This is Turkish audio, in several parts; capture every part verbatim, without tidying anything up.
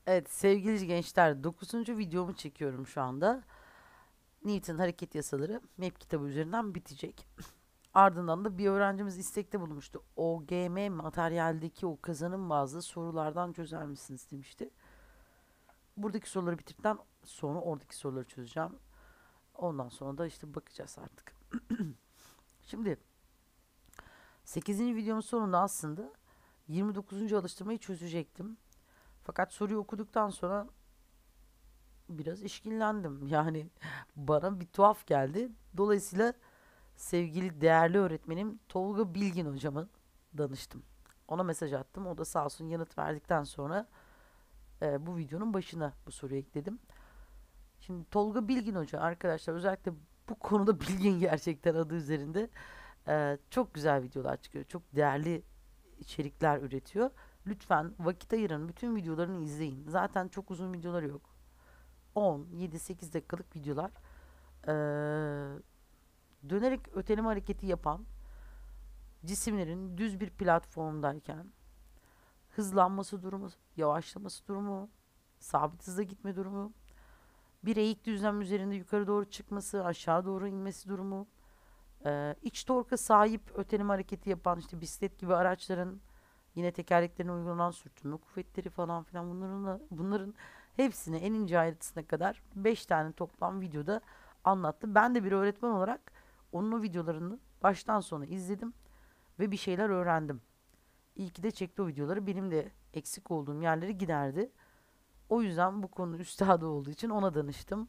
Evet sevgili gençler, dokuzuncu videomu çekiyorum şu anda. Newton hareket yasaları map kitabı üzerinden bitecek. Ardından da bir öğrencimiz istekte bulunmuştu. O G M materyaldeki o kazanım bazlı sorulardan çözer misiniz demişti. Buradaki soruları bitirdikten sonra oradaki soruları çözeceğim. Ondan sonra da işte bakacağız artık. Şimdi sekizinci videomun sonunda aslında yirmi dokuzuncu alıştırmayı çözecektim. Fakat soruyu okuduktan sonra biraz işkillendim. Yani bana bir tuhaf geldi. Dolayısıyla sevgili değerli öğretmenim Tolga Bilgin hocama danıştım. Ona mesaj attım. O da sağ olsun yanıt verdikten sonra e, bu videonun başına bu soruyu ekledim. Şimdi Tolga Bilgin hoca arkadaşlar özellikle bu konuda bilgin gerçekten adı üzerinde e, çok güzel videolar çıkıyor. Çok değerli içerikler üretiyor. Lütfen vakit ayırın. Bütün videolarını izleyin. Zaten çok uzun videoları yok. on, yedi, sekiz dakikalık videolar. Ee, Dönerek öteleme hareketi yapan cisimlerin düz bir platformdayken hızlanması durumu, yavaşlaması durumu, sabit hızla gitme durumu, bir eğik düzlem üzerinde yukarı doğru çıkması, aşağı doğru inmesi durumu, ee, iç torka sahip öteleme hareketi yapan işte bisiklet gibi araçların yine tekerleklerine uygulanan sürtünme kuvvetleri falan filan bunların bunların hepsini en ince ayrıntısına kadar beş tane toplam videoda anlattı. Ben de bir öğretmen olarak onun o videolarını baştan sona izledim ve bir şeyler öğrendim. İyi ki de çekti o videoları. Benim de eksik olduğum yerleri giderdi. O yüzden bu konu üstadı olduğu için ona danıştım.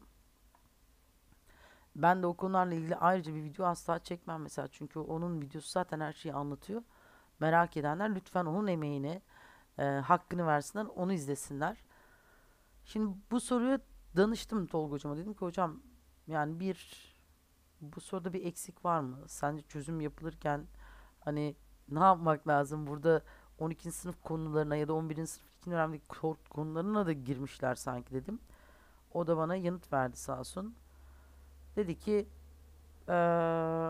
Ben de o konularla ilgili ayrıca bir video asla çekmem mesela. Çünkü onun videosu zaten her şeyi anlatıyor. Merak edenler lütfen onun emeğine e, hakkını versinler, onu izlesinler. Şimdi bu soruyu danıştım Tolga hocama. Dedim ki hocam yani bir bu soruda bir eksik var mı? Sence çözüm yapılırken hani ne yapmak lazım? Burada on ikinci sınıf konularına ya da on birinci sınıf ikinci dönemdeki konularına da girmişler sanki dedim. O da bana yanıt verdi sağ olsun. Dedi ki eee,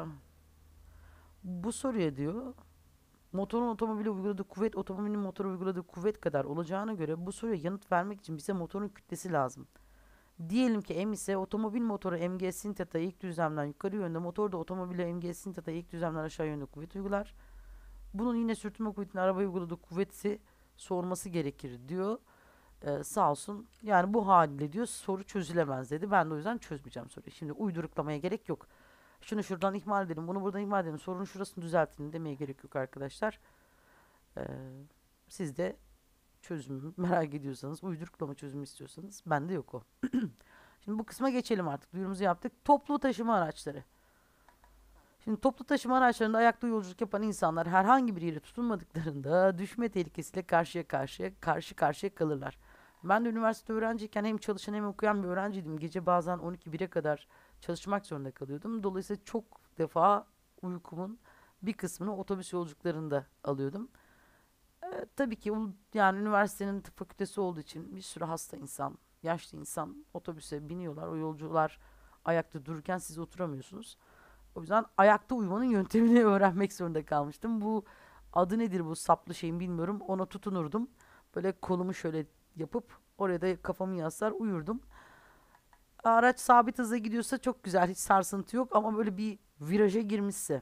bu soruya diyor motorun otomobile uyguladığı kuvvet otomobilin motora uyguladığı kuvvet kadar olacağına göre bu soruya yanıt vermek için bize motorun kütlesi lazım. Diyelim ki M ise otomobil motoru mg sin theta ilk düzlemden yukarı yönde, motor da otomobile mg sin theta ilk düzlemden aşağı yönde kuvvet uygular. Bunun yine sürtünme kuvvetine arabaya uyguladığı kuvveti sorması gerekir diyor. Ee, sağ olsun. Yani bu haliyle diyor soru çözülemez dedi. Ben de o yüzden çözmeyeceğim soruyu. Şimdi uyduruklamaya gerek yok. Şunu şuradan ihmal edelim, bunu buradan ihmal edelim, sorunun şurasını düzeltin demeye gerek yok arkadaşlar. Ee, Siz de çözümü merak ediyorsanız, uyduruklama çözümü istiyorsanız bende yok o. Şimdi bu kısma geçelim artık. Duyurumuzu yaptık. Toplu taşıma araçları. Şimdi toplu taşıma araçlarında ayakta yolculuk yapan insanlar herhangi bir yere tutunmadıklarında düşme tehlikesiyle karşıya karşıya karşı karşıya kalırlar. Ben de üniversite öğrenciyken hem çalışan hem okuyan bir öğrenciydim. Gece bazen on iki bire kadar çalışmak zorunda kalıyordum. Dolayısıyla çok defa uykumun bir kısmını otobüs yolculuklarında alıyordum. Ee, tabii ki yani üniversitenin tıp fakültesi olduğu için bir sürü hasta insan, yaşlı insan otobüse biniyorlar. O yolcular ayakta dururken siz oturamıyorsunuz. O yüzden ayakta uyumanın yöntemini öğrenmek zorunda kalmıştım. Bu adı nedir bu saplı şeyin bilmiyorum. Ona tutunurdum. Böyle kolumu şöyle yapıp oraya da kafamı yaslar uyurdum. Araç sabit hızla gidiyorsa çok güzel, hiç sarsıntı yok ama böyle bir viraja girmişse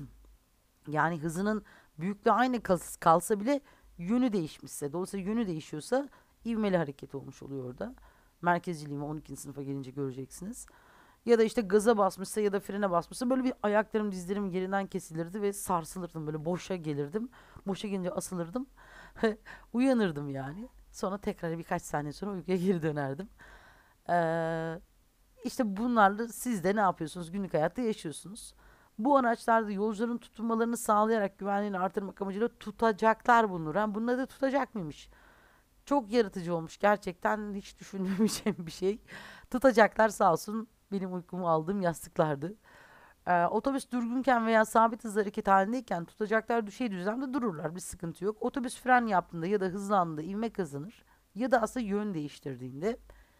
yani hızının büyüklüğü aynı kalsa bile yönü değişmişse, dolayısıyla yönü değişiyorsa ivmeli hareket olmuş oluyor orada. Merkezciliğimi on ikinci sınıfa gelince göreceksiniz. Ya da işte gaza basmışsa ya da frene basmışsa böyle bir ayaklarım dizlerim yerinden kesilirdi ve sarsılırdım, böyle boşa gelirdim. Boşa gelince asılırdım. Uyanırdım yani. Sonra tekrar birkaç saniye sonra uykuya geri dönerdim. Ee, işte bunlarla siz de ne yapıyorsunuz? Günlük hayatta yaşıyorsunuz. Bu araçlarda yolcuların tutunmalarını sağlayarak güvenliğini artırmak amacıyla tutacaklar bulunur. Ha, bunları da tutacak mıymış? Çok yaratıcı olmuş. Gerçekten hiç düşünmeyeceğim bir şey. Tutacaklar sağ olsun benim uykumu aldığım yastıklardı. Ee, otobüs durgunken veya sabit hız hareket halindeyken tutacaklar düşey düzlemde dururlar. Bir sıkıntı yok. Otobüs fren yaptığında ya da hızlandığında ivme kazanır. Ya da aslında yön değiştirdiğinde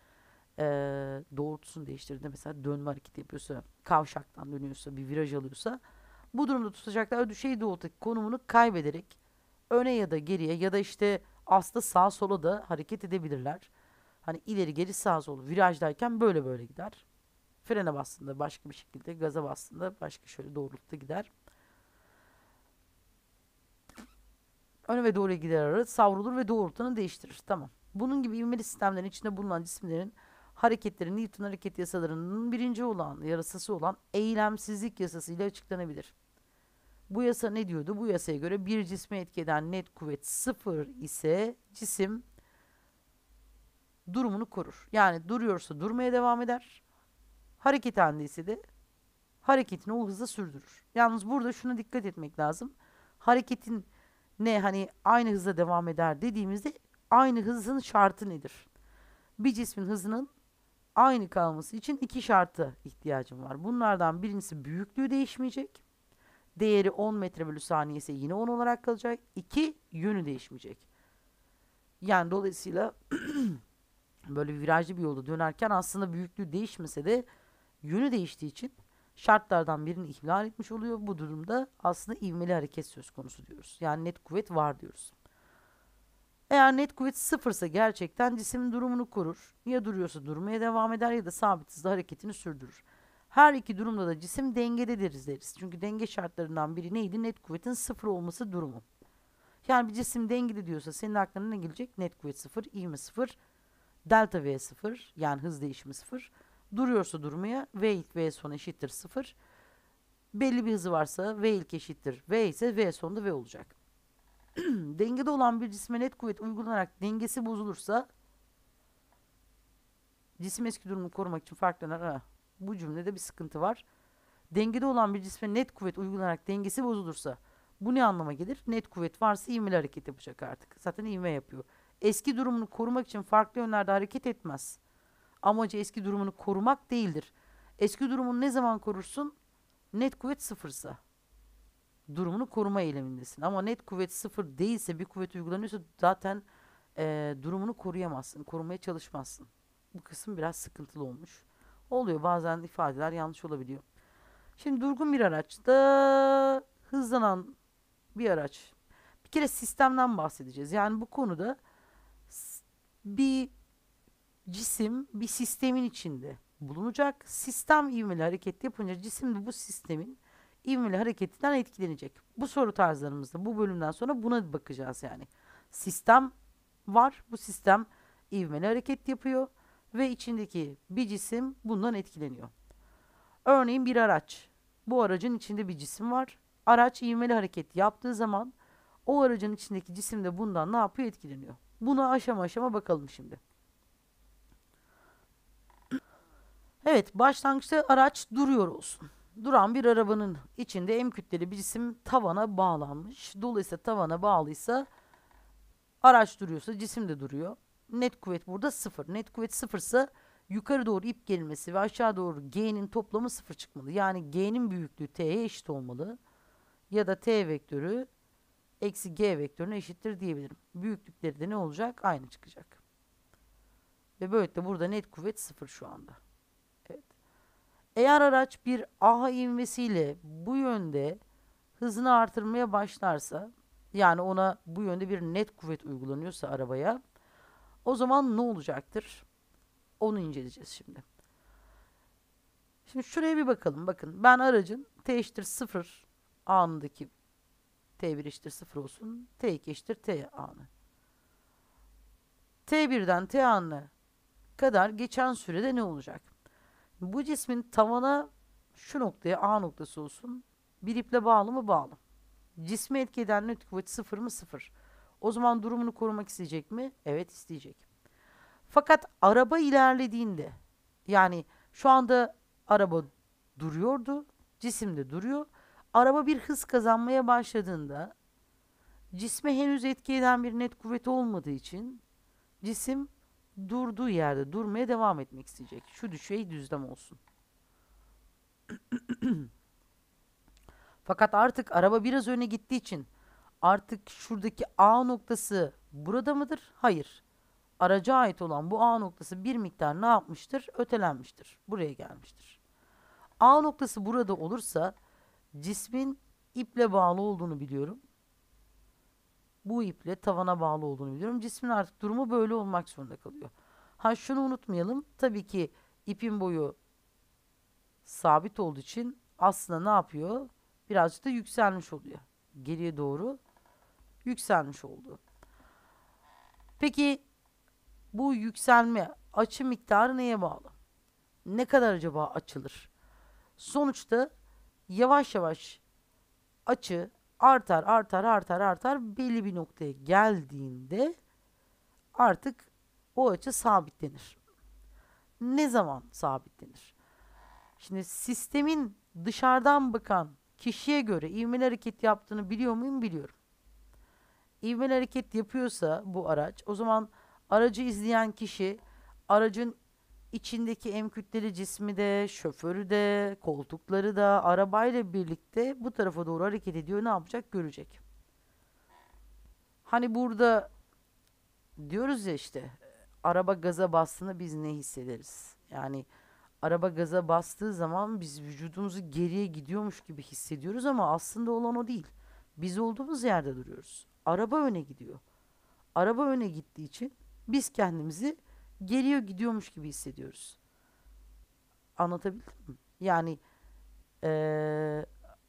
eee, doğrultusunu değiştirdiğinde mesela dönme hareketi yapıyorsa, kavşaktan dönüyorsa, bir viraj alıyorsa bu durumda tutacaklar düşey doğrultudaki konumunu kaybederek öne ya da geriye ya da işte aslında sağa sola da hareket edebilirler. Hani ileri geri sağa sola virajdayken böyle böyle gider. Frene bastığında başka bir şekilde, gaza bastığında başka şöyle doğrultuda gider. Öne ve doğruya gider arası savrulur ve doğrultularını değiştirir. Tamam. Bunun gibi ivmeli sistemlerin içinde bulunan cisimlerin hareketleri Newton hareket yasalarının birinci olan yasası olan eylemsizlik yasası ile açıklanabilir. Bu yasa ne diyordu? Bu yasaya göre bir cisme etki eden net kuvvet sıfır ise cisim durumunu korur. Yani duruyorsa durmaya devam eder. Hareket halindeyse de hareketini o hızla sürdürür. Yalnız burada şuna dikkat etmek lazım. Hareketin ne hani aynı hızla devam eder dediğimizde aynı hızın şartı nedir? Bir cismin hızının aynı kalması için iki şartı ihtiyacım var. Bunlardan birincisi büyüklüğü değişmeyecek. Değeri on metre bölü saniye ise yine on olarak kalacak. İki, yönü değişmeyecek. Yani dolayısıyla böyle bir virajlı bir yolda dönerken aslında büyüklüğü değişmese de yönü değiştiği için şartlardan birini ihlal etmiş oluyor. Bu durumda aslında ivmeli hareket söz konusu diyoruz. Yani net kuvvet var diyoruz. Eğer net kuvvet sıfırsa gerçekten cisim durumunu korur. Ya duruyorsa durmaya devam eder ya da sabit hızla hareketini sürdürür. Her iki durumda da cisim dengededir deriz. Çünkü denge şartlarından biri neydi? Net kuvvetin sıfır olması durumu. Yani bir cisim dengede diyorsa senin aklına ne gelecek? Net kuvvet sıfır, ivme sıfır, delta V sıfır yani hız değişimi sıfır. Duruyorsa durmaya V ilk V son eşittir sıfır. Belli bir hızı varsa V ilk eşittir V ise V sonunda V olacak. Dengede olan bir cisme net kuvvet uygulanarak dengesi bozulursa cisim eski durumunu korumak için farklılar. Ha, bu cümlede bir sıkıntı var. Dengede olan bir cisme net kuvvet uygulanarak dengesi bozulursa bu ne anlama gelir? Net kuvvet varsa ivmeli hareket yapacak artık. Zaten ivme yapıyor. Eski durumunu korumak için farklı yönlerde hareket etmez. Amacı eski durumunu korumak değildir. Eski durumunu ne zaman korursun? Net kuvvet sıfırsa. Durumunu koruma eylemindesin. Ama net kuvvet sıfır değilse bir kuvvet uygulanıyorsa zaten e, durumunu koruyamazsın. Korumaya çalışmazsın. Bu kısım biraz sıkıntılı olmuş. Oluyor bazen ifadeler yanlış olabiliyor. Şimdi durgun bir araçta hızlanan bir araç. Bir kere sistemden bahsedeceğiz. Yani bu konuda bir cisim bir sistemin içinde bulunacak. Sistem ivmeli hareket yapınca cisim de bu sistemin ivmeli hareketinden etkilenecek. Bu soru tarzlarımızda bu bölümden sonra buna bakacağız yani. Sistem var. Bu sistem ivmeli hareket yapıyor ve içindeki bir cisim bundan etkileniyor. Örneğin bir araç. Bu aracın içinde bir cisim var. Araç ivmeli hareket yaptığı zaman o aracın içindeki cisim de bundan ne yapıyor? Etkileniyor. Buna aşama aşama bakalım şimdi. Evet, başlangıçta araç duruyor olsun. Duran bir arabanın içinde M kütleli bir cisim tavana bağlanmış. Dolayısıyla tavana bağlıysa araç duruyorsa cisim de duruyor. Net kuvvet burada sıfır. Net kuvvet sıfırsa yukarı doğru ip gerilmesi ve aşağı doğru G'nin toplamı sıfır çıkmalı. Yani G'nin büyüklüğü T'ye eşit olmalı. Ya da T vektörü eksi G vektörüne eşittir diyebilirim. Büyüklükleri de ne olacak? Aynı çıkacak. Ve böylelikle burada net kuvvet sıfır şu anda. Evet. Eğer araç bir A ivmesiyle bu yönde hızını artırmaya başlarsa, yani ona bu yönde bir net kuvvet uygulanıyorsa arabaya, o zaman ne olacaktır? Onu inceleyeceğiz şimdi. Şimdi şuraya bir bakalım. Bakın ben aracın T eşittir sıfır anındaki T bir eşittir sıfır olsun. T iki eşittir T anı. T birden T anına kadar geçen sürede ne olacak? Bu cismin tavana şu noktaya A noktası olsun. Bir iple bağlı mı? Bağlı. Cisme etki eden net kuvvet sıfır mı? Sıfır. O zaman durumunu korumak isteyecek mi? Evet, isteyecek. Fakat araba ilerlediğinde, yani şu anda araba duruyordu. Cisim de duruyor. Araba bir hız kazanmaya başladığında cisme henüz etki eden bir net kuvvet olmadığı için cisim durduğu yerde durmaya devam etmek isteyecek. Şu düşey düzlem olsun. Fakat artık araba biraz öne gittiği için artık şuradaki A noktası burada mıdır? Hayır. Araca ait olan bu A noktası bir miktar ne yapmıştır? Ötelenmiştir. Buraya gelmiştir. A noktası burada olursa cismin iple bağlı olduğunu biliyorum. bu iple tavana bağlı olduğunu biliyorum. Cismin artık durumu böyle olmak zorunda kalıyor. Ha şunu unutmayalım. Tabii ki ipin boyu sabit olduğu için aslında ne yapıyor? Birazcık da yükselmiş oluyor. Geriye doğru yükselmiş oldu. Peki bu yükselme açı miktarı neye bağlı? Ne kadar acaba açılır? Sonuçta yavaş yavaş açı artar artar artar artar belli bir noktaya geldiğinde artık o açı sabitlenir. Ne zaman sabitlenir? Şimdi sistemin dışarıdan bakan kişiye göre ivmeli hareket yaptığını biliyor muyum? Biliyorum. İvmeli hareket yapıyorsa bu araç, o zaman aracı izleyen kişi aracın içindeki em kütleli cismi de, şoförü de, koltukları da arabayla birlikte bu tarafa doğru hareket ediyor. Ne yapacak? Görecek. Hani burada diyoruz ya işte araba gaza bastığında biz ne hissederiz? Yani araba gaza bastığı zaman biz vücudumuzu geriye gidiyormuş gibi hissediyoruz ama aslında olan o değil. Biz olduğumuz yerde duruyoruz. Araba öne gidiyor. Araba öne gittiği için biz kendimizi geriye gidiyormuş gibi hissediyoruz. Anlatabildim mi? Yani eee,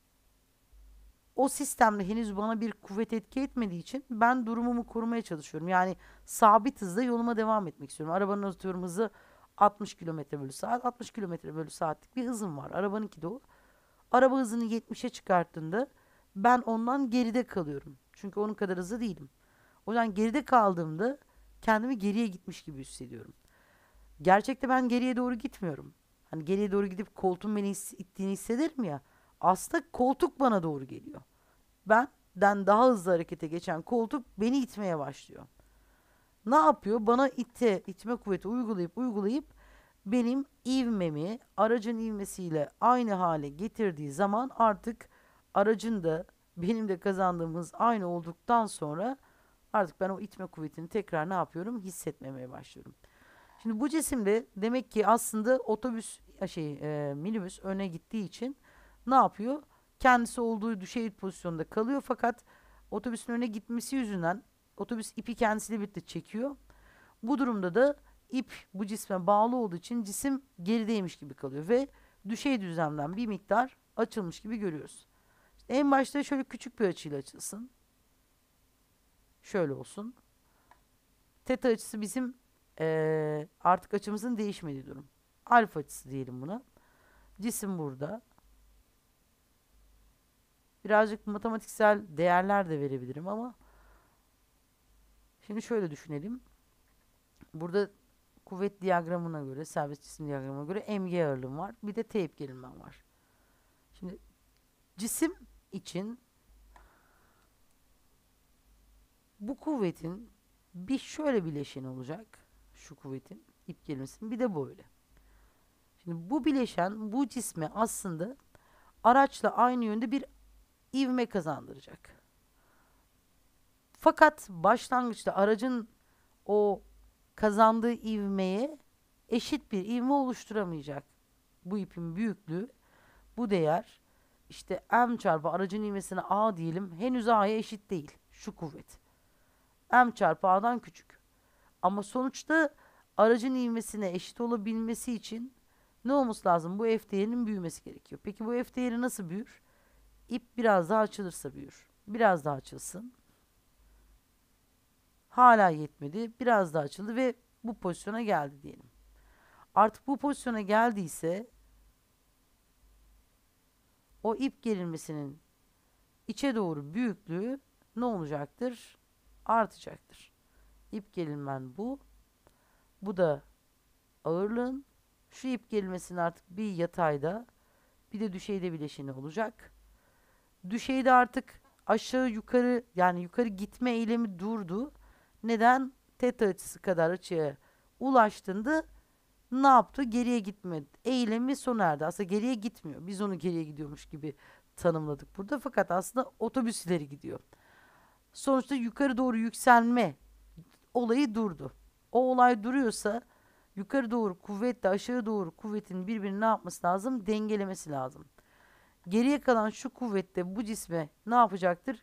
o sistemde henüz bana bir kuvvet etki etmediği için ben durumumu korumaya çalışıyorum. Yani sabit hızla yoluma devam etmek istiyorum. Arabanın atıyorum hızı altmış kilometre bölü saat. altmış kilometre bölü saatlik bir hızım var. Arabanınki de o. Araba hızını yetmişe çıkarttığında ben ondan geride kalıyorum. Çünkü onun kadar hızlı değilim. O yüzden geride kaldığımda kendimi geriye gitmiş gibi hissediyorum. Gerçekte ben geriye doğru gitmiyorum. Hani geriye doğru gidip koltuğun beni his- ittiğini hissederim ya. Aslında koltuk bana doğru geliyor. Benden daha hızlı harekete geçen koltuk beni itmeye başlıyor. Ne yapıyor? Bana ite, itme kuvveti uygulayıp uygulayıp benim ivmemi aracın ivmesiyle aynı hale getirdiği zaman artık aracın da benim de kazandığım hız aynı olduktan sonra artık ben o itme kuvvetini tekrar ne yapıyorum? Hissetmemeye başlıyorum. Şimdi bu cisimde demek ki aslında otobüs şey e, minibüs öne gittiği için ne yapıyor? Kendisi olduğu düşey pozisyonda kalıyor fakat otobüsün öne gitmesi yüzünden otobüs ipi kendisiyle birlikte çekiyor. Bu durumda da ip bu cisme bağlı olduğu için cisim gerideymiş gibi kalıyor ve düşey düzlemden bir miktar açılmış gibi görüyoruz. İşte en başta şöyle küçük bir açıyla açılsın. Şöyle olsun. Teta açısı bizim eee, artık açımızın değişmediği durum. Alfa açısı diyelim buna. Cisim burada. Birazcık matematiksel değerler de verebilirim ama şimdi şöyle düşünelim. Burada kuvvet diyagramına göre, serbest cisim diyagramına göre mg ağırlığım var. Bir de T gerilmem var. Şimdi cisim için bu kuvvetin bir şöyle bileşeni olacak. Şu kuvvetin ip gerilmesinin bir de böyle. Şimdi bu bileşen bu cisme aslında araçla aynı yönde bir ivme kazandıracak. Fakat başlangıçta aracın o kazandığı ivmeye eşit bir ivme oluşturamayacak. Bu ipin büyüklüğü, bu değer işte m çarpı aracın ivmesine a diyelim henüz a'ya eşit değil şu kuvvet. M çarpı a'dan küçük. Ama sonuçta aracın ivmesine eşit olabilmesi için ne olması lazım? Bu f değerinin büyümesi gerekiyor. Peki bu f değeri nasıl büyür? İp biraz daha açılırsa büyür. Biraz daha açılsın. Hala yetmedi. Biraz daha açıldı ve bu pozisyona geldi diyelim. Artık bu pozisyona geldiyse o ip gerilmesinin içe doğru büyüklüğü ne olacaktır? Artacaktır. İp gerilmen bu. Bu da ağırlığın. Şu ip gerilmesinin artık bir yatayda bir de düşeyde bileşeni olacak. Düşeyde artık aşağı yukarı yani yukarı gitme eylemi durdu. Neden? Teta açısı kadar açıya ulaştığında ne yaptı? Geriye gitme eylemi sona erdi. Aslında geriye gitmiyor. Biz onu geriye gidiyormuş gibi tanımladık burada. Fakat aslında otobüs ileri gidiyor. Sonuçta yukarı doğru yükselme olayı durdu. O olay duruyorsa yukarı doğru kuvvetle aşağı doğru kuvvetin birbirini ne yapması lazım? Dengelemesi lazım. Geriye kalan şu kuvvette bu cisme ne yapacaktır?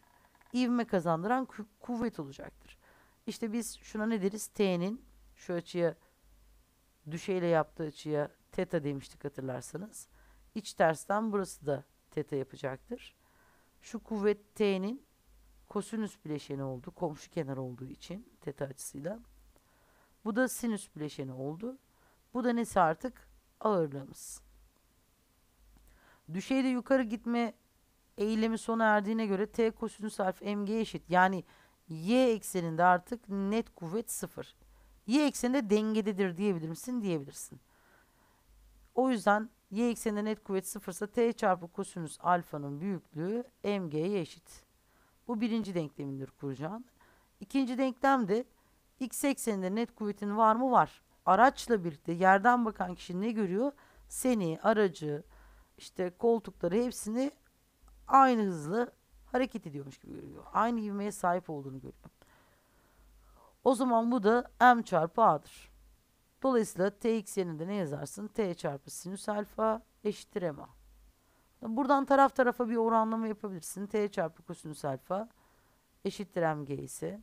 ivme kazandıran kü- kuvvet olacaktır. İşte biz şuna ne deriz? T'nin şu açıya, düşeyle yaptığı açıya teta demiştik hatırlarsanız. İç tersten burası da teta yapacaktır. Şu kuvvet T'nin kosinüs bileşeni oldu. Komşu kenar olduğu için teta açısıyla. Bu da sinüs bileşeni oldu. Bu da nesi artık? Ağırlığımız. Düşeyde yukarı gitme eğilimi sona erdiğine göre T kosinüs alfa mg eşit. Yani y ekseninde artık net kuvvet sıfır. Y ekseninde dengededir diyebilir misin? Diyebilirsin. O yüzden y ekseninde net kuvvet sıfırsa T çarpı kosinüs alfanın büyüklüğü mg'ye eşit. Bu birinci denklemindir kuracağın. İkinci denklem de x ekseninde net kuvvetin var mı? Var. Araçla birlikte yerden bakan kişi ne görüyor? Seni, aracı, işte koltukları hepsini aynı hızla hareket ediyormuş gibi görüyor. Aynı ivmeye sahip olduğunu görüyor. O zaman bu da m çarpı a'dır. Dolayısıyla tx yerine ne yazarsın? T çarpı sinüs alfa eşittir m a. Buradan taraf tarafa bir oranlama yapabilirsin. T çarpı kosinüs alfa eşittir mg ise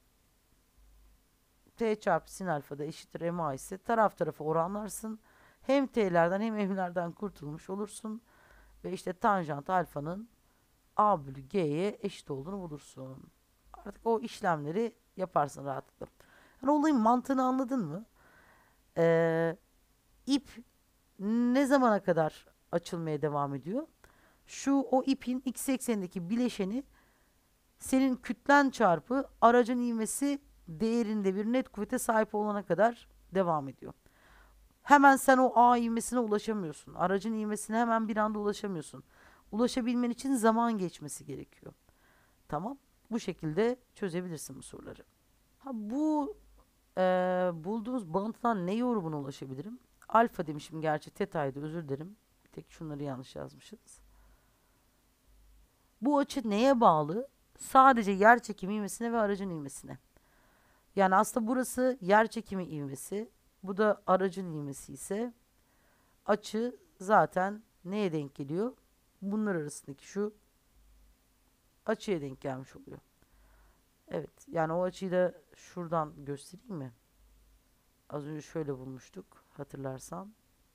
T çarpı sin alfa da eşittir m a ise taraf tarafa oranlarsın. Hem t'lerden hem m'lerden kurtulmuş olursun. Ve işte tanjant alfanın a bölü g'ye eşit olduğunu bulursun. Artık o işlemleri yaparsın rahatlıkla. Yani olayın mantığını anladın mı? Ee, ip ne zamana kadar açılmaya devam ediyor? Şu o ipin x eksenindeki bileşeni senin kütlen çarpı aracın ivmesi değerinde bir net kuvvete sahip olana kadar devam ediyor. Hemen sen o A ivmesine ulaşamıyorsun. Aracın ivmesine hemen bir anda ulaşamıyorsun. Ulaşabilmen için zaman geçmesi gerekiyor. Tamam. Bu şekilde çözebilirsin bu soruları. Ha, bu e, bulduğumuz bağıntıdan ne yorumuna ulaşabilirim? Alfa demişim, gerçi teta'ydı, özür dilerim. Bir tek şunları yanlış yazmışız. Bu açı neye bağlı? Sadece yer çekimi ivmesine ve aracın ivmesine. Yani aslında burası yer çekimi ivmesi. Bu da aracın ivmesi ise açı zaten neye denk geliyor? Bunlar arasındaki şu açıya denk gelmiş oluyor. Evet, yani o açıyı da şuradan göstereyim mi? Az önce şöyle bulmuştuk hatırlarsan.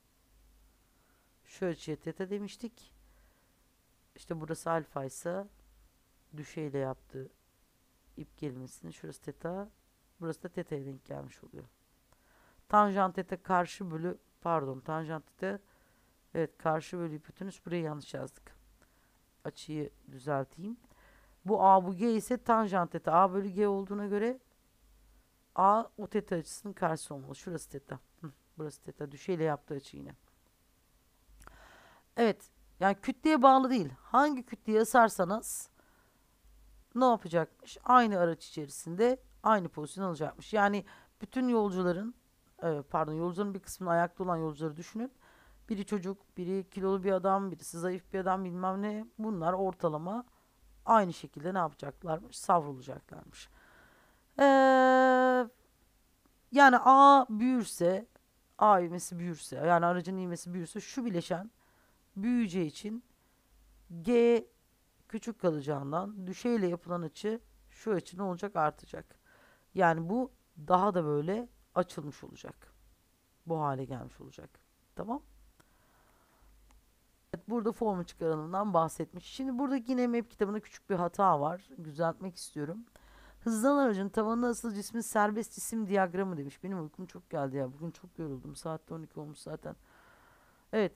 Şu açıya teta demiştik. İşte burası alfa ise düşeyle yaptığı ip gerilmesini, şurası teta, burası da teta'ya denk gelmiş oluyor. Tanjant teta karşı bölü, pardon, tanjant teta, evet, karşı bölü hipotenüs, burayı yanlış yazdık. Açıyı düzelteyim. Bu a bu g ise tanjant teta a bölü g olduğuna göre a o teta açısının karşısı olmalı. Şurası teta. Hı, burası teta. Düşeyle yaptığı açı yine. Evet. Yani kütleye bağlı değil. Hangi kütleye asarsanız ne yapacakmış? Aynı araç içerisinde aynı pozisyon alacakmış. Yani bütün yolcuların, evet, pardon, yolcuların bir kısmının ayakta olan yolcuları düşünün. Biri çocuk, biri kilolu bir adam, birisi zayıf bir adam, bilmem ne. Bunlar ortalama aynı şekilde ne yapacaklarmış? Savrulacaklarmış. Ee, yani A büyürse, A ivmesi büyürse, yani aracın ivmesi büyürse şu bileşen büyüyeceği için G küçük kalacağından düşeyle yapılan açı şu açı ne olacak? Artacak. Yani bu daha da böyle açılmış olacak. Bu hale gelmiş olacak. Tamam. Evet, burada formu çıkarılımından bahsetmiş. Şimdi burada yine map kitabında küçük bir hata var. Düzeltmek istiyorum. Hızlanan aracın tavanına asılı cismin serbest cisim diyagramı demiş. Benim uykum çok geldi ya. Bugün çok yoruldum. Saatte on iki olmuş zaten. Evet.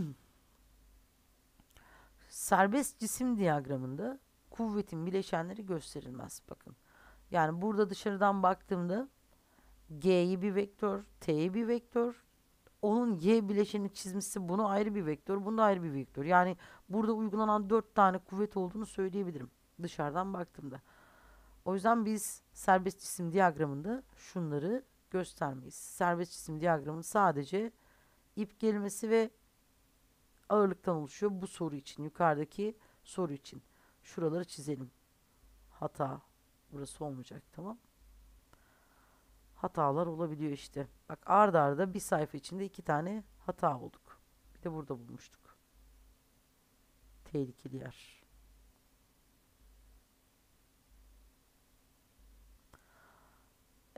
Serbest cisim diyagramında kuvvetin bileşenleri gösterilmez. Bakın. Yani burada dışarıdan baktığımda G'yi bir vektör, T'yi bir vektör, onun Y bileşeni çizmesi bunu ayrı bir vektör, bunu da ayrı bir vektör. Yani burada uygulanan dört tane kuvvet olduğunu söyleyebilirim dışarıdan baktığımda. O yüzden biz serbest cisim diyagramında şunları göstermeyiz. Serbest cisim diyagramının sadece ip gerilmesi ve ağırlıktan oluşuyor bu soru için. Yukarıdaki soru için. Şuraları çizelim. Hata. Burası olmayacak, tamam. Hatalar olabiliyor işte. Bak, arda arda bir sayfa içinde iki tane hata bulduk. Bir de burada bulmuştuk. Tehlikeli yer.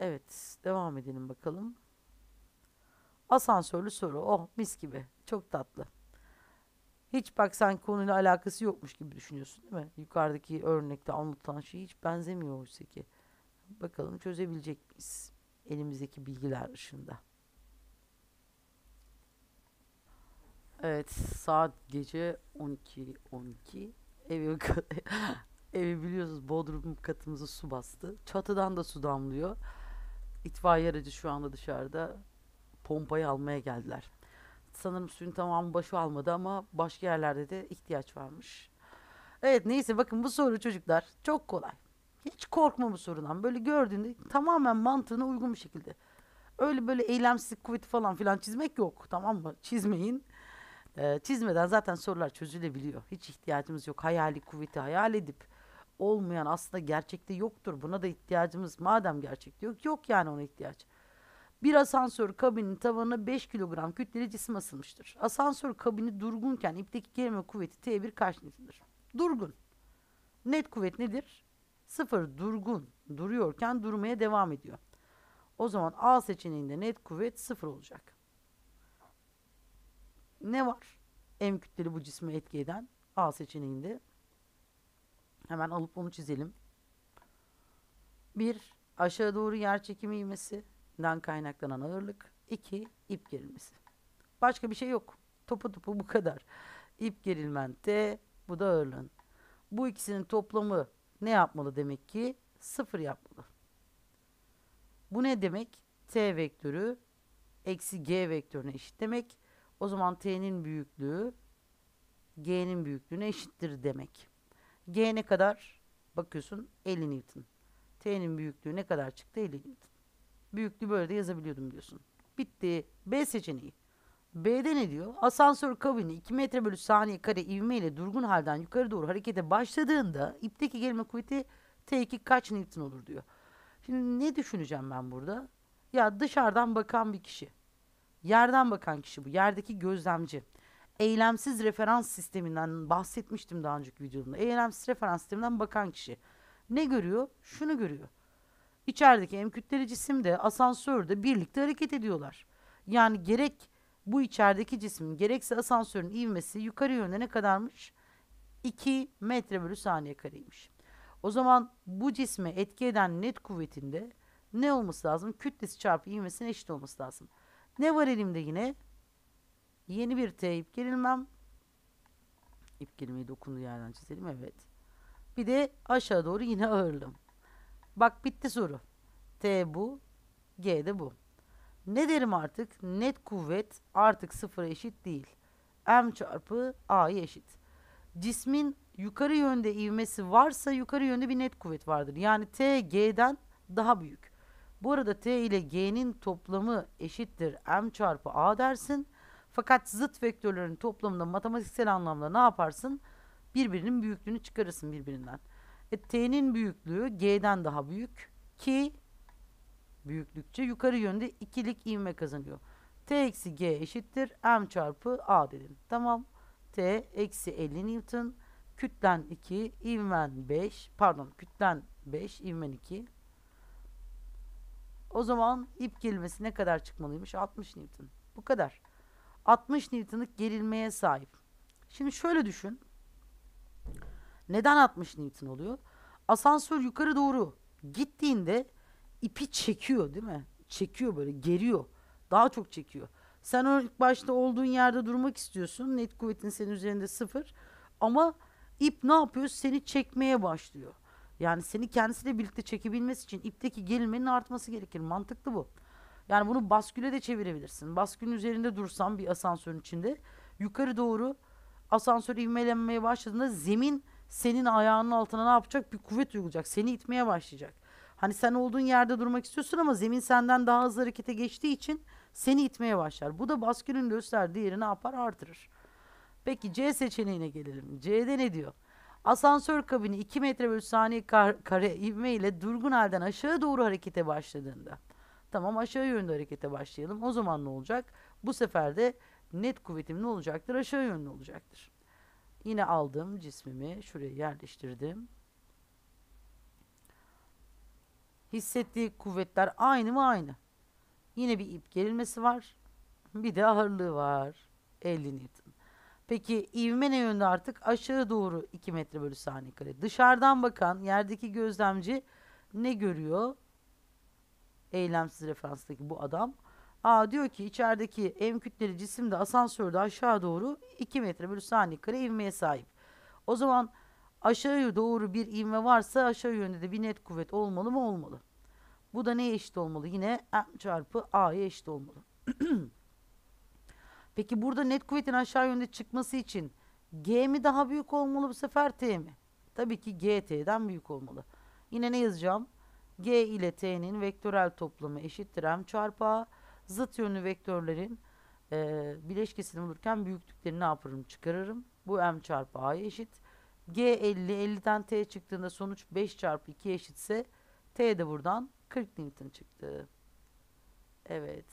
Evet, devam edelim bakalım. Asansörlü soru. Oh, mis gibi. Çok tatlı. Hiç bak sen konuyla alakası yokmuş gibi düşünüyorsun değil mi? Yukarıdaki örnekte anlatılan şey hiç benzemiyor oysa ki. Bakalım çözebilecek miyiz? Elimizdeki bilgiler ışığında. Evet, saat gece on iki on iki. Evi, evi biliyorsunuz, bodrum katımızı su bastı. Çatıdan da su damlıyor. İtfaiye aracı şu anda dışarıda, pompayı almaya geldiler. Sanırım suyun tamamı başı almadı ama başka yerlerde de ihtiyaç varmış. Evet, neyse, bakın bu soru çocuklar çok kolay. Hiç korkma bu sorudan. Böyle gördüğünde tamamen mantığına uygun bir şekilde. Öyle böyle eylemsizlik kuvveti falan filan çizmek yok. Tamam mı? Çizmeyin. Ee, çizmeden zaten sorular çözülebiliyor. Hiç ihtiyacımız yok. Hayali kuvveti hayal edip olmayan aslında gerçekte yoktur. Buna da ihtiyacımız, madem gerçekte yok, yok yani ona ihtiyaç. Bir asansör kabinin tavanına beş kilogram kütleli cisim asılmıştır. Asansör kabini durgunken ipteki gerilme kuvveti T bir kaç Newton'dur? Durgun. Net kuvvet nedir? Sıfır. Durgun. Duruyorken durmaya devam ediyor. O zaman A seçeneğinde net kuvvet sıfır olacak. Ne var? M kütleli bu cismi etki eden A seçeneğinde. Hemen alıp onu çizelim. Bir, aşağı doğru yer çekimi ivmesinden kaynaklanan ağırlık. İki, ip gerilmesi. Başka bir şey yok. Topu topu bu kadar. İp gerilmen T, bu da ağırlığın. Bu ikisinin toplamı ne yapmalı demek ki? Sıfır yapmalı. Bu ne demek? T vektörü eksi G vektörüne eşit demek. O zaman T'nin büyüklüğü G'nin büyüklüğüne eşittir demek. G ne kadar? Bakıyorsun elli Newton. T'nin büyüklüğü ne kadar çıktı? elli Newton. Büyüklüğü böyle de yazabiliyordum diyorsun. Bitti. B seçeneği. B'de ne diyor? Asansör kabini iki metre bölü saniye kare ivme ile durgun halden yukarı doğru harekete başladığında ipteki gerilme kuvveti T iki kaç Newton olur diyor. Şimdi ne düşüneceğim ben burada? Ya dışarıdan bakan bir kişi. Yerden bakan kişi bu. Yerdeki gözlemci. Eylemsiz referans sisteminden bahsetmiştim daha önceki videomda. Eylemsiz referans sisteminden bakan kişi. Ne görüyor? Şunu görüyor. İçerideki M kütleli cisimde asansörde birlikte hareket ediyorlar. Yani gerek bu içerideki cismin gerekse asansörün ivmesi yukarı yönde ne kadarmış? iki metre bölü saniye kareymiş. O zaman bu cisme etki eden net kuvvetinde ne olması lazım? Kütlesi çarpı ivmesine eşit olması lazım. Ne var elimde yine? Yeni bir T ip gerilmem. İp gerilmeyi dokunduğu yerden çizelim. Evet. Bir de aşağı doğru yine ağırlığım. Bak bitti soru. T bu. G de bu. Ne derim artık? Net kuvvet artık sıfıra eşit değil. M çarpı A'ya eşit. Cismin yukarı yönde ivmesi varsa yukarı yönde bir net kuvvet vardır. Yani T G'den daha büyük. Bu arada T ile G'nin toplamı eşittir M çarpı A dersin. Fakat zıt vektörlerin toplamında matematiksel anlamda ne yaparsın? Birbirinin büyüklüğünü çıkarırsın birbirinden. E, T'nin büyüklüğü G'den daha büyük ki büyüklükçe yukarı yönde ikilik ivme kazanıyor. T eksi G eşittir M çarpı A dedim. Tamam. T eksi elli Newton. Kütlen iki, ivmen beş. Pardon, kütlen beş, ivmen iki. O zaman ip gerilmesi ne kadar çıkmalıymış? altmış Newton. Bu kadar. altmış Newton'lık gerilmeye sahip. Şimdi şöyle düşün. Neden altmış Newton oluyor? Asansör yukarı doğru gittiğinde ipi çekiyor değil mi? Çekiyor, böyle geriyor. Daha çok çekiyor. Sen ilk başta olduğun yerde durmak istiyorsun. Net kuvvetin senin üzerinde sıfır. Ama ip ne yapıyor? Seni çekmeye başlıyor. Yani seni kendisiyle birlikte çekebilmesi için ipteki gerilmenin artması gerekir. Mantıklı bu. Yani bunu basküle de çevirebilirsin. Baskülün üzerinde dursan bir asansörün içinde yukarı doğru asansör ivmelenmeye başladığında zemin senin ayağının altına ne yapacak? Bir kuvvet uygulayacak. Seni itmeye başlayacak. Hani sen olduğun yerde durmak istiyorsun ama zemin senden daha hızlı harekete geçtiği için seni itmeye başlar. Bu da baskülün gösterdiği yeri ne yapar? Artırır. Peki C seçeneğine gelelim. C'de ne diyor? Asansör kabini iki metre bölü saniye kar kare ivme ile durgun halden aşağı doğru harekete başladığında. Tamam, aşağı yönde harekete başlayalım. O zaman ne olacak? Bu sefer de net kuvvetim ne olacaktır? Aşağı yönlü olacaktır. Yine aldım cismimi. Şuraya yerleştirdim. Hissettiği kuvvetler aynı mı? Aynı. Yine bir ip gerilmesi var. Bir de ağırlığı var. elli Newton. Peki ivme ne yönde artık? Aşağı doğru iki metre bölü saniye kare. Dışarıdan bakan yerdeki gözlemci ne görüyor? Eylemsiz referanstaki bu adam. Aa, diyor ki içerideki M kütleli cisim de asansörde aşağı doğru iki metre bölü saniye kare ivmeye sahip. O zaman aşağıya doğru bir ivme varsa aşağı yönde de bir net kuvvet olmalı mı? Olmalı. Bu da neye eşit olmalı? Yine M çarpı A'ya eşit olmalı. Peki burada net kuvvetin aşağı yönde çıkması için G mi daha büyük olmalı bu sefer, T mi? Tabii ki G T'den büyük olmalı. Yine ne yazacağım? G ile T'nin vektörel toplamı eşittir M çarpı A. Zıt yönlü vektörlerin e, bileşkesini bulurken büyüklüklerini ne yaparım? Çıkarırım. Bu M çarpı A'ya eşit. G elli, elliden T çıktığında sonuç beş çarpı iki eşitse T de buradan kırk Newton çıktı. Evet.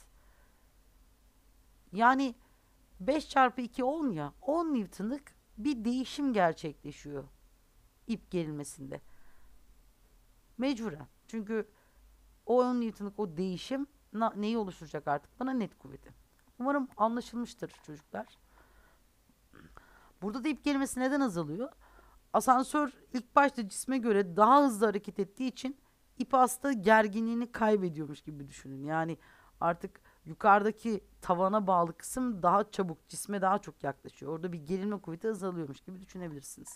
Yani beş çarpı iki on ya. on Newton'lık bir değişim gerçekleşiyor ip gerilmesinde. Mecburen. Çünkü o on Newton'lık o değişim neyi oluşturacak artık? Bana net kuvveti. Umarım anlaşılmıştır çocuklar. Burada da ip gerilmesi neden azalıyor? Asansör ilk başta cisme göre daha hızlı hareket ettiği için ip aslında gerginliğini kaybediyormuş gibi düşünün. Yani artık yukarıdaki tavana bağlı kısım daha çabuk, cisme daha çok yaklaşıyor. Orada bir gerilme kuvveti azalıyormuş gibi düşünebilirsiniz.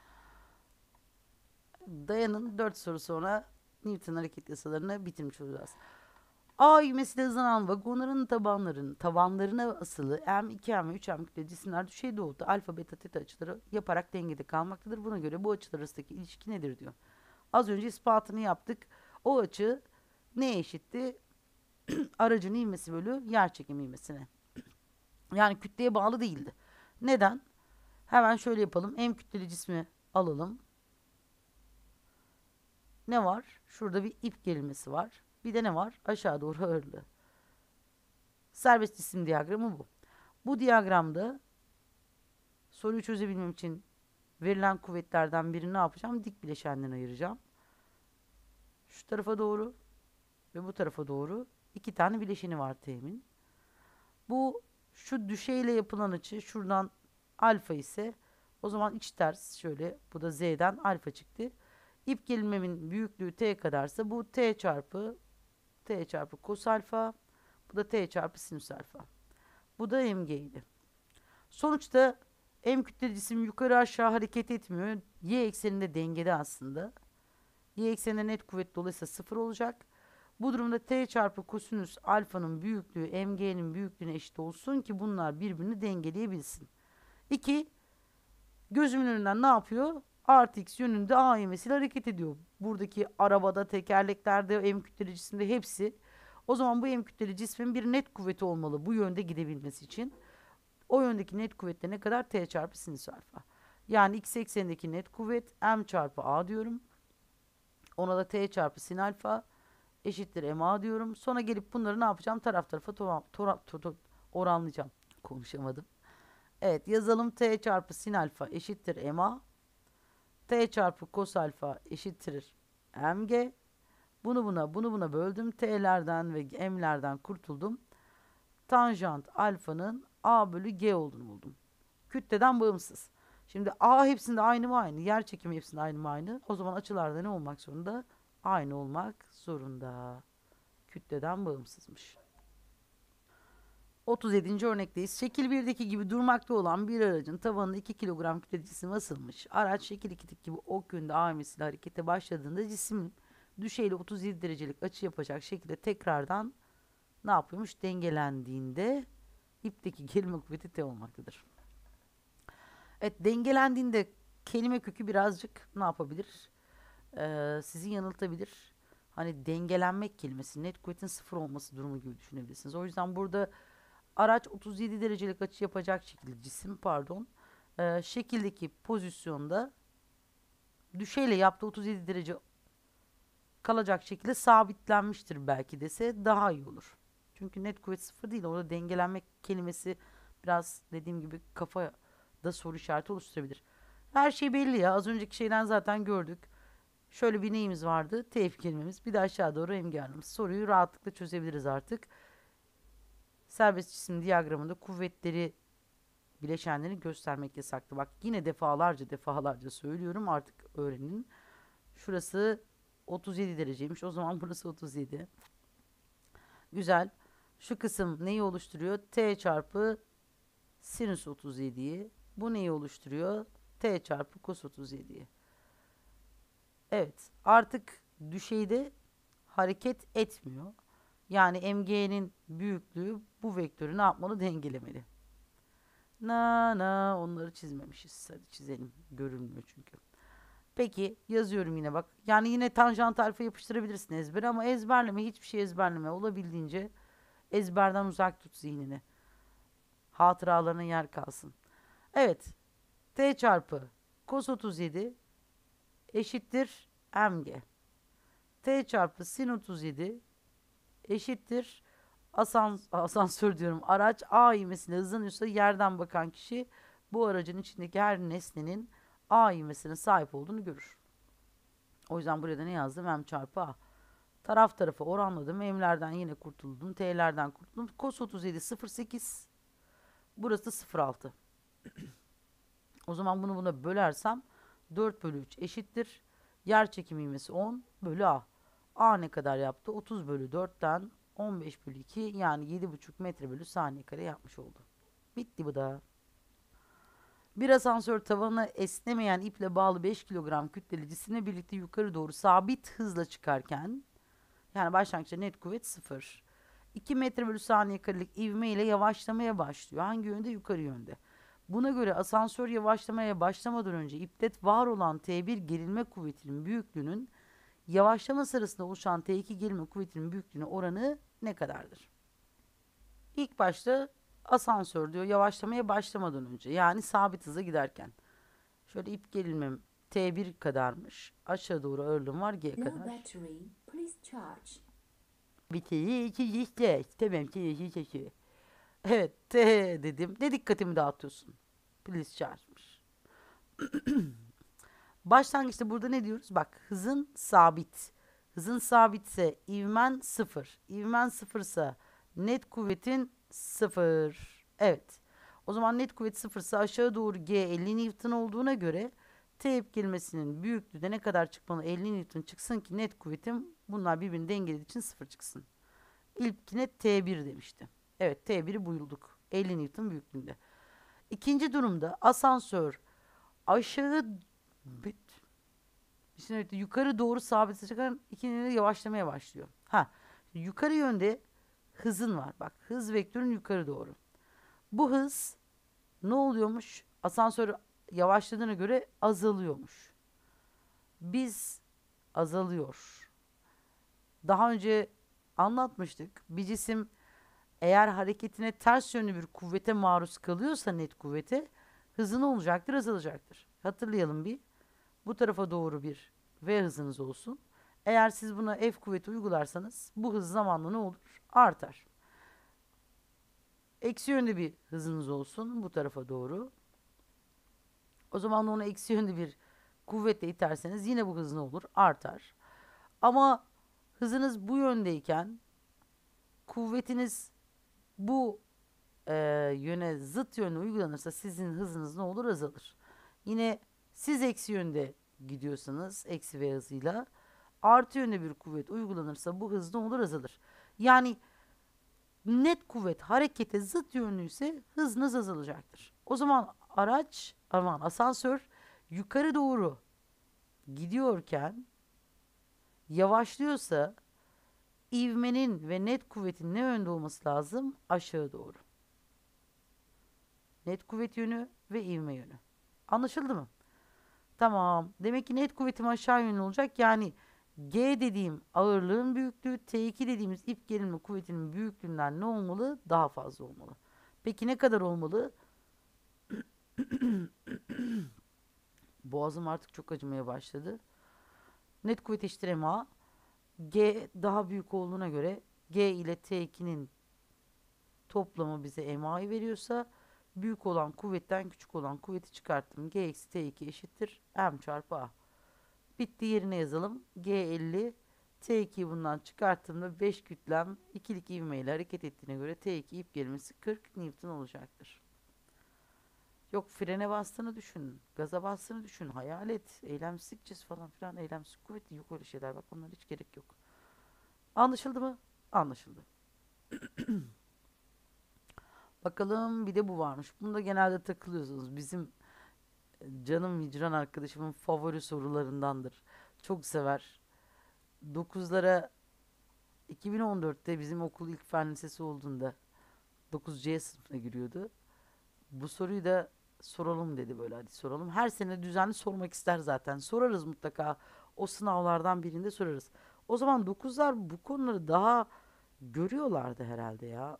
Dayanın, dört soru sonra Newton hareket yasalarını bitirmiş olacağız. A ivmesiyle hızlanan vagonların tabanlarının tavanlarına asılı M, iki M ve üç M kütleli cisimler düşey doğrultuda alfa, beta, teta açıları yaparak dengede kalmaktadır. Buna göre bu açılar arasındaki ilişki nedir diyor. Az önce ispatını yaptık. O açı neye eşitti? Aracın ivmesi bölü yerçekimi ivmesine. Yani kütleye bağlı değildi. Neden? Hemen şöyle yapalım. M kütleli cismi alalım. Ne var? Şurada bir ip gerilmesi var. Bir de ne var? Aşağı doğru ağırlığı. Serbest cisim diyagramı bu. Bu diyagramda soruyu çözebilmem için verilen kuvvetlerden birini ne yapacağım? Dik bileşenden ayıracağım. Şu tarafa doğru ve bu tarafa doğru iki tane bileşeni var T'min. Bu şu düşeyle yapılan açı şuradan alfa ise o zaman iç ters şöyle, bu da Z'den alfa çıktı. İp gerilmemin büyüklüğü T kadarsa bu T çarpı T çarpı kos alfa, bu da T çarpı sinüs alfa. Bu da M G'ydi. Sonuçta M kütleli cisim yukarı aşağı hareket etmiyor. Y ekseninde dengede aslında. Y ekseninde net kuvvet dolayısıyla sıfır olacak. Bu durumda T çarpı kosinüs alfanın büyüklüğü M G'nin büyüklüğüne eşit olsun ki bunlar birbirini dengeleyebilsin. iki. Gözümün önünden ne yapıyor? Artı x yönünde A ivmesiyle hareket ediyor. Buradaki arabada, tekerleklerde, M kütleli cisimde hepsi. O zaman bu M kütleli cismin bir net kuvveti olmalı bu yönde gidebilmesi için. O yöndeki net kuvvet de ne kadar? T çarpı sinüs alfa. Yani x eksenindeki net kuvvet M çarpı A diyorum. Ona da T çarpı sin alfa eşittir M A diyorum. Sonra gelip bunları ne yapacağım? Taraf tarafa tora, tora, tora, oranlayacağım. Konuşamadım. Evet, yazalım. T çarpı sin alfa eşittir M A. T çarpı kos alfa eşittir M G. Bunu buna, bunu buna böldüm. T'lerden ve M'lerden kurtuldum. Tanjant alfanın A bölü G olduğunu buldum. Kütleden bağımsız. Şimdi A hepsinde aynı mı? Aynı. Yer çekimi hepsinde aynı mı? Aynı. O zaman açılarda ne olmak zorunda? Aynı olmak zorunda. Kütleden bağımsızmış. otuz yedinci örnekteyiz. Şekil birdeki gibi durmakta olan bir aracın tavanına iki kilogram kütle cisim asılmış. Araç şekil ikideki gibi ok yönünde A ivmesiyle harekete başladığında cismin düşeyle otuz yedi derecelik açı yapacak şekilde tekrardan ne yapıyormuş? Dengelendiğinde ipteki gerilme kuvveti T olmaktadır. Evet, dengelendiğinde kelime kökü birazcık ne yapabilir? Ee, sizi yanıltabilir. Hani dengelenmek kelimesi net kuvvetin sıfır olması durumu gibi düşünebilirsiniz. O yüzden burada araç otuz yedi derecelik açı yapacak şekilde cisim pardon e, şekildeki pozisyonda düşeyle yaptığı otuz yedi derece kalacak şekilde sabitlenmiştir belki dese daha iyi olur. Çünkü net kuvvet sıfır değil. Orada dengelenmek kelimesi biraz dediğim gibi kafada soru işareti oluşturabilir. Her şey belli ya. Az önceki şeyden zaten gördük. Şöyle bir neyimiz vardı? Tevfik kelimemiz. Bir de aşağı doğru emgearımız. Soruyu rahatlıkla çözebiliriz artık. Serbest cisim diyagramında kuvvetleri, bileşenlerini göstermek yasaktı. Bak yine defalarca defalarca söylüyorum, artık öğrenin. Şurası otuz yedi dereceymiş. O zaman burası otuz yedi. Güzel. Şu kısım neyi oluşturuyor? T çarpı sinüs otuz yediyi. Bu neyi oluşturuyor? T çarpı kos otuz yediyi. Evet. Artık düşeyde hareket etmiyor. Yani M G'nin büyüklüğü bu vektörü ne yapmalı? Dengelemeli. Na na onları çizmemişiz. Hadi çizelim. Görünmüyor çünkü. Peki yazıyorum yine bak. Yani yine tanjant alfa yapıştırabilirsin ezbere ama ezberleme, hiçbir şey ezberleme. Olabildiğince ezberden uzak tut zihnini. Hatıralarına yer kalsın. Evet. T çarpı kos otuz yedi eşittir mg. T çarpı sin otuz yedi eşittir asans asansör diyorum. Araç A ivmesiyle hızlanıyorsa yerden bakan kişi bu aracın içindeki her nesnenin A ivmesine sahip olduğunu görür. O yüzden buraya da ne yazdım? M çarpı A. Taraf tarafa oranladım. M'lerden yine kurtuldum. T'lerden kurtuldum. Kos otuz yedi sıfır virgül sekiz. Burası da sıfır virgül altı. O zaman bunu buna bölersem dört bölü üç eşittir. Yer çekimi ivmesi on bölü A. A ne kadar yaptı? otuz bölü dörtten on beş bölü iki, yani yedi buçuk metre bölü saniye kare yapmış oldu. Bitti bu da. Bir asansör tavanına esnemeyen iple bağlı beş kilogram kütleli cisimle birlikte yukarı doğru sabit hızla çıkarken, yani başlangıçta net kuvvet sıfır. iki metre bölü saniye karelik ivme ile yavaşlamaya başlıyor. Hangi yönde? Yukarı yönde. Buna göre asansör yavaşlamaya başlamadan önce ipte var olan T bir gerilme kuvvetinin büyüklüğünün yavaşlama sırasında oluşan T iki gerilme kuvvetinin büyüklüğüne oranı ne kadardır? İlk başta asansör diyor yavaşlamaya başlamadan önce, yani sabit hıza giderken. Şöyle ip gerilmem T bir kadarmış. Aşağı doğru ağırlığım var G No kadar. battery. Please charge. Biteyi iki işte. Tamam ki sesi. Evet T dedim. Ne dikkatimi dağıtıyorsun? Please charge'mış. Başlangıçta burada ne diyoruz? Bak hızın sabit. Hızın sabitse ivmen sıfır. İvmen sıfırsa net kuvvetin sıfır. Evet. O zaman net kuvvet sıfırsa aşağı doğru G elli Newton olduğuna göre T ip kelimesinin büyüklüğü de ne kadar çıkmalı? elli Newton çıksın ki net kuvvetim bunlar birbirini dengelediği için sıfır çıksın. İlkine T bir demişti. Evet T bir'i bulduk. elli Newton büyüklüğünde. İkinci durumda asansör aşağı Şimdi yukarı doğru sabitleşirken ikinin de yavaşlamaya başlıyor. Ha, yukarı yönde hızın var. Bak hız vektörün yukarı doğru. Bu hız ne oluyormuş? Asansör yavaşladığına göre azalıyormuş. Biz azalıyor. Daha önce anlatmıştık. Bir cisim eğer hareketine ters yönlü bir kuvvete maruz kalıyorsa net kuvvete hızı ne olacaktır? Azalacaktır. Hatırlayalım bir. Bu tarafa doğru bir V hızınız olsun. Eğer siz buna F kuvveti uygularsanız bu hız zamanla ne olur? Artar. Eksi yönde bir hızınız olsun bu tarafa doğru. O zaman onu eksi yönde bir kuvvetle iterseniz yine bu hız ne olur? Artar. Ama hızınız bu yöndeyken kuvvetiniz bu e, yöne zıt yönde uygulanırsa sizin hızınız ne olur? Azalır. Yine siz eksi yönde gidiyorsanız eksi V hızıyla artı yönde bir kuvvet uygulanırsa bu hız ne olur? Azalır. Yani net kuvvet harekete zıt yönlüyse hızınız azalacaktır. O zaman araç, aman asansör yukarı doğru gidiyorken yavaşlıyorsa ivmenin ve net kuvvetin ne yönde olması lazım? Aşağı doğru. Net kuvvet yönü ve ivme yönü. Anlaşıldı mı? Tamam. Demek ki net kuvvetim aşağı yönlü olacak. Yani G dediğim ağırlığın büyüklüğü T iki dediğimiz ip gerilme kuvvetinin büyüklüğünden ne olmalı? Daha fazla olmalı. Peki ne kadar olmalı? Boğazım artık çok acımaya başladı. Net kuvvet eşittir ma. G daha büyük olduğuna göre G ile T ikinin toplamı bize ma'yı veriyorsa büyük olan kuvvetten küçük olan kuvveti çıkarttım. G eksi T iki eşittir M çarpı A. Bitti, yerine yazalım. G elli. T ikiyi bundan çıkarttığımda beş kütlem ikilik ivmeyle hareket ettiğine göre T iki ip gerilmesi kırk Newton olacaktır. Yok, frene bastığını düşün. Gaza bastığını düşün. Hayal et. Eylemsizlik çiz falan filan. Eylemsiz kuvvet yok, öyle şeyler. Bak, onlara hiç gerek yok. Anlaşıldı mı? Anlaşıldı. Bakalım, bir de bu varmış. Bunda genelde takılıyorsunuz. Bizim canım hicran arkadaşımın favori sorularındandır. Çok sever. dokuzlara iki bin on dörtte bizim okul ilk fen lisesi olduğunda dokuz C sınıfına giriyordu. Bu soruyu da soralım dedi, böyle hadi soralım. Her sene düzenli sormak ister zaten. Sorarız mutlaka. O sınavlardan birinde sorarız. O zaman dokuzlar bu konuları daha görüyorlardı herhalde ya.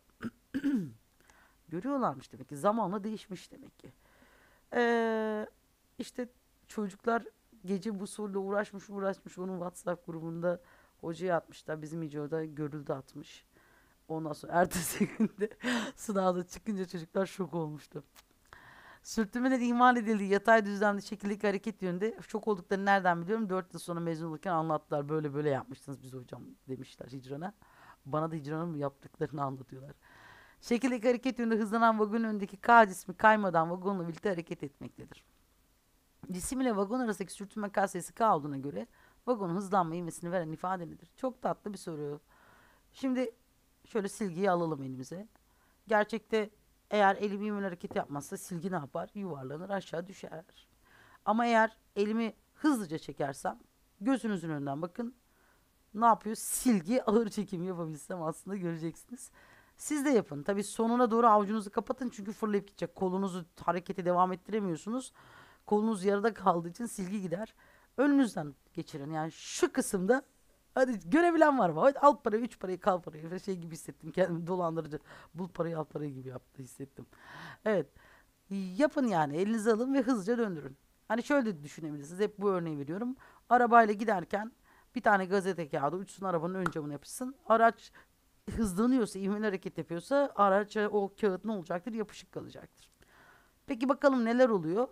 Görüyorlarmış demek ki. Zamanla değişmiş demek ki. Ee, işte çocuklar gece bu soruyla uğraşmış uğraşmış. Onun WhatsApp grubunda hocaya atmışlar. Bizim İCO'da görüldü atmış. Ondan sonra ertesi günde sınavda çıkınca çocuklar şok olmuştu. Sürtünmeler ihmal edildiği yatay düzlemli şekildeki hareket yönünde şok olduklarını nereden biliyorum? Dört yıl sonra mezun olurken anlattılar. Böyle böyle yapmıştınız biz hocam demişler Hicran'a. Bana da Hicran'ın yaptıklarını anlatıyorlar. Şekildeki hareket yönünde hızlanan vagonun önündeki K cismi kaymadan vagonla birlikte hareket etmektedir. Cisim ile vagon arasındaki sürtünme katsayısı K olduğuna göre vagonun hızlanma ivmesini veren ifade nedir? Çok tatlı bir soru. Şimdi şöyle silgiyi alalım elimize. Gerçekte eğer elim ivmeli hareket yapmazsa silgi ne yapar? Yuvarlanır, aşağı düşer. Ama eğer elimi hızlıca çekersem, gözünüzün önünden bakın, ne yapıyor? Silgi ağır çekim yapabilsem aslında göreceksiniz. Siz de yapın. Tabii sonuna doğru avucunuzu kapatın çünkü fırlayıp gidecek. Kolunuzu harekete devam ettiremiyorsunuz. Kolunuz yarıda kaldığı için silgi gider. Önünüzden geçirin. Yani şu kısımda, hadi görebilen var mı? Hadi alt parayı, üç parayı, kal parayı. Şey gibi hissettim. Kendimi dolandırıcı. Bul parayı, al parayı gibi yaptı, hissettim. Evet. Yapın yani. Elinize alın ve hızlıca döndürün. Hani şöyle de düşünebilirsiniz. Hep bu örneği veriyorum. Arabayla giderken bir tane gazete kağıdı uçsun arabanın ön camına yapışsın. Araç hızlanıyorsa, ivmeli hareket yapıyorsa araca o kağıt ne olacaktır? Yapışık kalacaktır. Peki bakalım neler oluyor?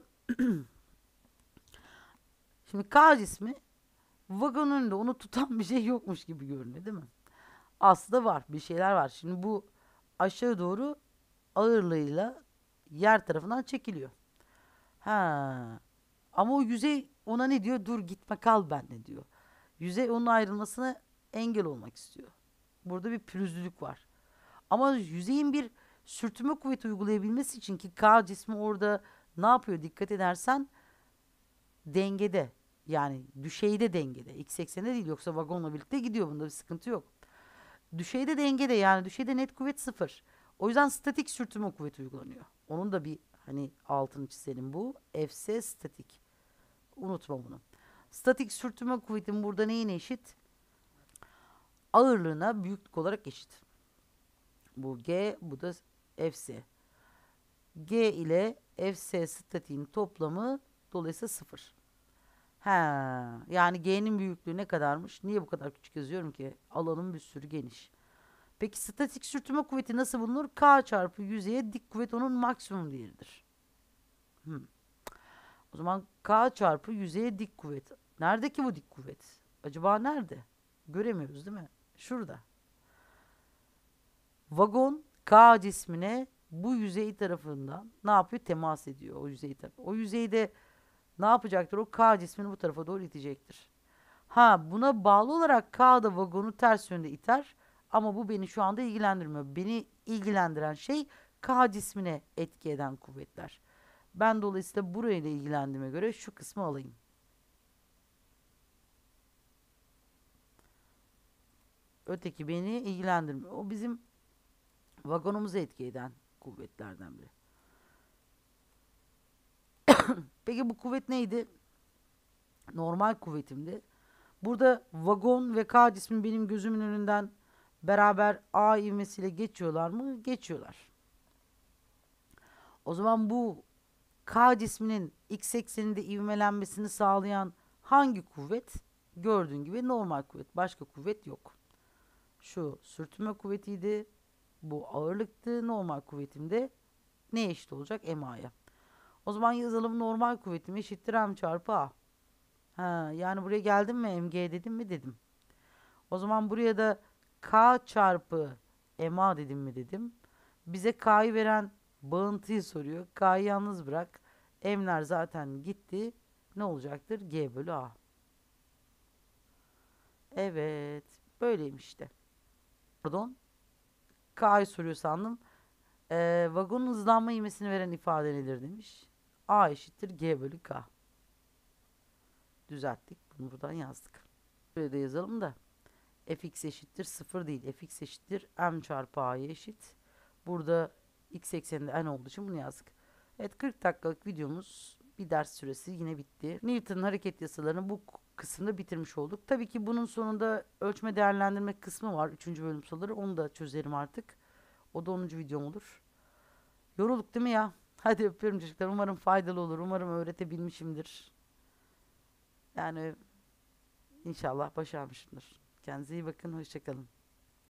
Şimdi K cismi vagonun önünde, onu tutan bir şey yokmuş gibi görünüyor değil mi? Aslında var. Bir şeyler var. Şimdi bu aşağı doğru ağırlığıyla yer tarafından çekiliyor. Ha. Ama o yüzey ona ne diyor? Dur, gitme, kal benle diyor. Yüzey onun ayrılmasına engel olmak istiyor. Burada bir pürüzlülük var. Ama yüzeyin bir sürtünme kuvveti uygulayabilmesi için, ki K cismi orada ne yapıyor dikkat edersen, dengede, yani düşeyde dengede, x eksende değil, yoksa vagonla birlikte gidiyor, bunda bir sıkıntı yok. Düşeyde dengede, yani düşeyde net kuvvet sıfır. O yüzden statik sürtünme kuvveti uygulanıyor. Onun da bir hani altını çizelim, bu F S statik. Unutma bunu. Statik sürtünme kuvvetin burada neyine eşit? Ağırlığına büyüklük olarak eşit. Bu G, bu da F S. G ile F S statiğin toplamı dolayısıyla sıfır. He, yani G'nin büyüklüğü ne kadarmış? Niye bu kadar küçük yazıyorum ki? Alanım bir sürü geniş. Peki statik sürtünme kuvveti nasıl bulunur? K çarpı yüzeye dik kuvvet onun maksimum değeridir. Hmm. O zaman K çarpı yüzeye dik kuvvet. Nerede ki bu dik kuvvet? Acaba nerede? Göremiyoruz değil mi? Şurada. Vagon K cismine bu yüzey tarafından ne yapıyor? Temas ediyor o yüzey tarafı. O yüzeyde ne yapacaktır? O K cismini bu tarafa doğru itecektir. Ha, buna bağlı olarak K da vagonu ters yönde iter. Ama bu beni şu anda ilgilendirmiyor. Beni ilgilendiren şey K cismine etki eden kuvvetler. Ben dolayısıyla burayla ilgilendiğime göre şu kısmı alayım. Öteki beni ilgilendirmiyor. O bizim vagonumuzu etki eden kuvvetlerden biri. Peki bu kuvvet neydi? Normal kuvvetimdi. Burada vagon ve K cismi benim gözümün önünden beraber A ivmesiyle geçiyorlar mı? Geçiyorlar. O zaman bu K cisminin x ekseninde ivmelenmesini sağlayan hangi kuvvet? Gördüğün gibi normal kuvvet. Başka kuvvet yok. Şu sürtünme kuvvetiydi. Bu ağırlıktı. Normal kuvvetim de ne eşit olacak? M A'ya. O zaman yazalım, normal kuvvetim eşittir M çarpı A. Ha, yani buraya geldim mi M G dedim mi dedim. O zaman buraya da K çarpı M A dedim mi dedim. Bize K'yı veren bağıntıyı soruyor. K'yı yalnız bırak. M'ler zaten gitti. Ne olacaktır? G bölü A. Evet. Böyleymiş işte. Pardon. K'yı soruyor sandım. Ee, vagonun hızlanma ivmesini veren ifade nedir demiş. A eşittir G bölü K. Düzelttik. Bunu buradan yazdık. Buraya da yazalım da. Fx eşittir sıfır değil. Fx eşittir m çarpı a'ya eşit. Burada x ekseninde n olduğu için bunu yazdık. Evet, kırk dakikalık videomuz, bir ders süresi yine bitti. Newton'un hareket yasalarını bu kısımda bitirmiş olduk. Tabii ki bunun sonunda ölçme değerlendirme kısmı var. Üçüncü bölüm soruları. Onu da çözerim artık. O da onuncu videom olur. Yorulduk değil mi ya? Hadi öpüyorum çocuklar. Umarım faydalı olur. Umarım öğretebilmişimdir. Yani inşallah başarmışımdır. Kendinize iyi bakın. Hoşçakalın.